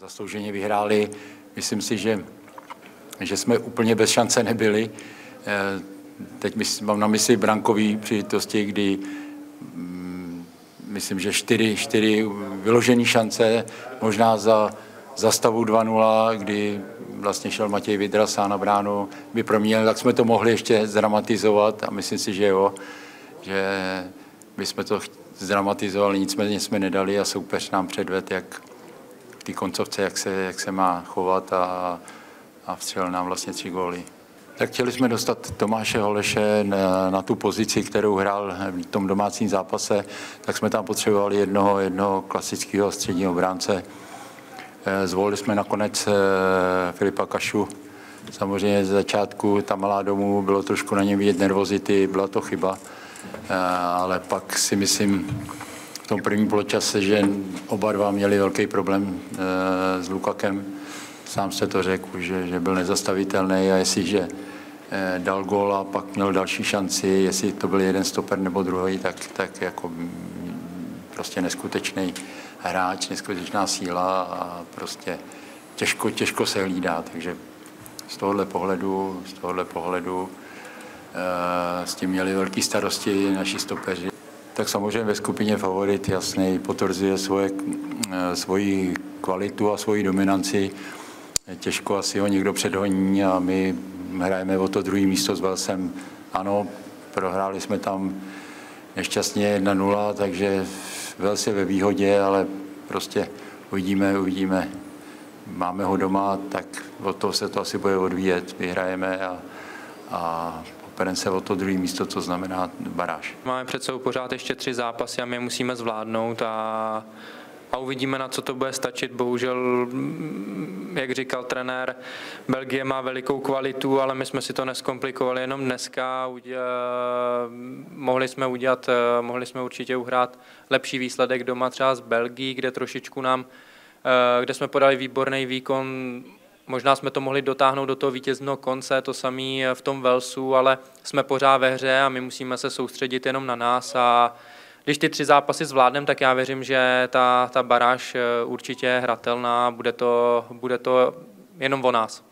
Zaslouženě vyhráli, myslím si, že jsme úplně bez šance nebyli. Teď mám na mysli brankové příležitosti, kdy myslím, že 4 vyložené šance, možná za stavu 2-0, kdy vlastně šel Matěj Vydra sám na bránu, by proměnil, tak jsme to mohli ještě zdramatizovat a myslím si, že jo, že bychom to zdramatizovali, nicméně jsme nedali a soupeř nám předvedl, jak v té koncovce, jak se má chovat a vstřelil nám vlastně 3 góly. Tak chtěli jsme dostat Tomáše Holeše na tu pozici, kterou hrál v tom domácím zápase, tak jsme tam potřebovali jednoho klasického středního bránce. Zvolili jsme nakonec Filipa Kašu. Samozřejmě z začátku ta malá domů bylo trošku na něm vidět nervozity, byla to chyba, ale pak si myslím v tom prvním poločase, že oba dva měli velký problém s Lukakem. Sám jste to řekl, že byl nezastavitelný a jestliže dal gól a pak měl další šanci, jestli to byl jeden stoper nebo druhý, tak jako prostě neskutečný hráč, neskutečná síla a prostě těžko se hlídá, takže z tohohle pohledu s tím měli velké starosti naši stopeři. Tak samozřejmě ve skupině favorit jasný potvrzuje svoji kvalitu a svoji dominanci. Těžko asi ho někdo předhoní a my hrajeme o to druhé místo s Velsem. Ano, prohráli jsme tam nešťastně 1-0, takže Vels je ve výhodě, ale prostě uvidíme. Máme ho doma, tak od toho se to asi bude odvíjet. Vyhrajeme a opereme se o to druhé místo, co znamená baráž. Máme před sebou pořád ještě 3 zápasy a my je musíme zvládnout a uvidíme, na co to bude stačit. Bohužel, jak říkal trenér, Belgie má velikou kvalitu, ale my jsme si to neskomplikovali jenom dneska. Mohli jsme určitě uhrát lepší výsledek doma třeba z Belgii, kde jsme podali výborný výkon. Možná jsme to mohli dotáhnout do toho vítězného konce, to samé v tom Walesu, ale jsme pořád ve hře a my musíme se soustředit jenom na nás a když ty 3 zápasy zvládneme, tak já věřím, že ta baráž určitě je hratelná, bude to jenom o nás.